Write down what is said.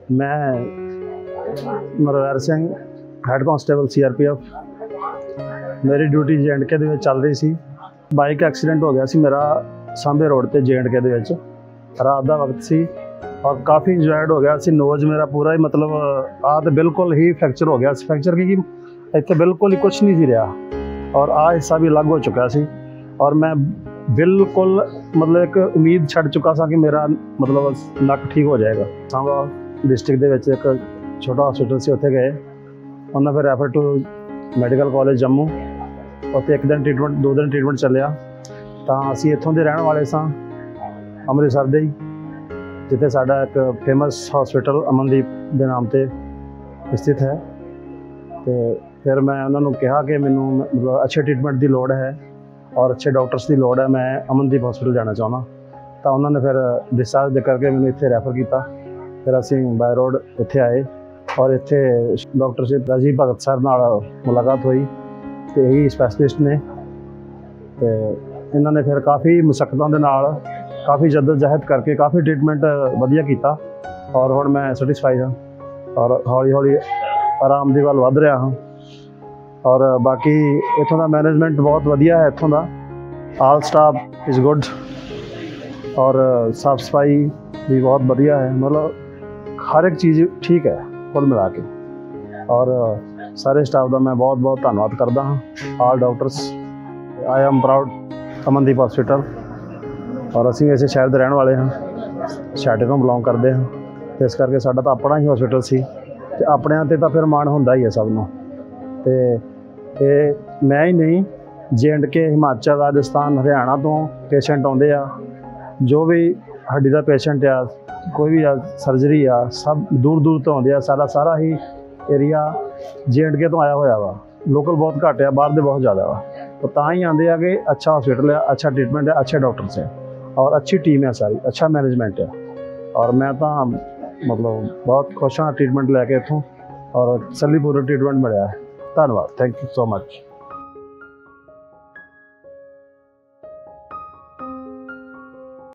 मैं ਮਰਵੈਰ Singh head constable CRPF। ਮੇਰੀ ਡਿਊਟੀ J&K ਦੇ ਵਿੱਚ ਚੱਲ ਰਹੀ ਸੀ। ਬਾਈਕ ਐਕਸੀਡੈਂਟ ਹੋ ਗਿਆ ਸੀ ਮੇਰਾ ਸਾਂਭੇ ਰੋਡ ਤੇ J&K ਦੇ ਵਿੱਚ। ਰਾਤ ਦਾ ਵਕਤ ਸੀ और काफ़ी इंजॉयड हो गया सी। नोज मेरा पूरा ही मतलब तो बिल्कुल ही फ्रैक्चर हो गया। फ्रैक्चर की इतने बिल्कुल ही कुछ नहीं सी रहा और हिस्सा भी अलग हो चुका सी और मैं बिल्कुल मतलब एक उम्मीद छड़ चुका सा कि मेरा मतलब नक ठीक हो जाएगा। सांबा डिस्ट्रिक्ट दे विच एक छोटा हॉस्पिटल से उत्थे गए, उन्होंने फिर refer to medical college Jammu. उत्थे एक दिन ट्रीटमेंट 2 दिन ट्रीटमेंट चलिया। तो असी इत्थों दे रहण वाले सां, अमृतसर दे ही, जिथे साडा एक फेमस हॉस्पिटल अमनदीप के नाम से स्थित है। तो फिर मैं उन्होंने कहा कि मैनू मतलब अच्छे ट्रीटमेंट की लोड़ है और अच्छे डॉक्टर्स की लोड़ है, मैं अमनदीप हॉस्पिटल जाना चाहना। तो उन्होंने फिर डिस्चार्ज दे करके मैनू इत्थे रैफर किया। फिर असी बाय रोड इत्थे आए और इत्थे डॉक्टर से राजीव भगत सर नाल मुलाकात हुई। तो यही स्पैशलिस्ट ने, तो इन्होंने फिर काफ़ी मुशक्कतों के नाल काफ़ी जद्दोजहद करके काफ़ी ट्रीटमेंट वधिया किया और हुण मैं सैटिस्फाइड हाँ और हौली हौली आराम की वल वध रहा हाँ। और बाकी इत्थों का मैनेजमेंट बहुत वधिया है। इत्थों का आल स्टाफ इज़ गुड और साफ सफाई भी बहुत वधिया है। मतलब हर एक चीज़ ठीक है कुल मिला के। और सारे स्टाफ का मैं बहुत बहुत धन्यवाद करता हाँ, all doctors. I am proud Amandeep hospital और असी इस शहर के रहने वाले हाँ, छाटे को बिलोंग करते हैं। तो इस करके साडा तो अपना ही हॉस्पिटल सी, तो अपने ते तो फिर माण होंदा ही है सबनों। तो ये मैं ही नहीं, J&K हिमाचल राजस्थान हरियाणा तो पेशेंट आते आ, जो भी हड्डी का पेशेंट आ, कोई भी आ सर्जरी आ, सब दूर दूर तो आते आ। सारा ही एरिया J&K तो आया होया वा। लोकल बहुत घट आ, बाहर दे बहुत ज़्यादा वा। तो तां ही आते हैं कि अच्छा हॉस्पिटल है, अच्छा ट्रीटमेंट है, अच्छे डॉक्टर्स हैं और अच्छी टीम है सारी, अच्छा मैनेजमेंट है। और मैं तो मतलब बहुत खुश हाँ ट्रीटमेंट लैके इत्थों और तसल्लीपूर्वक ट्रीटमेंट मिला है। धन्यवाद, थैंक यू सो मच।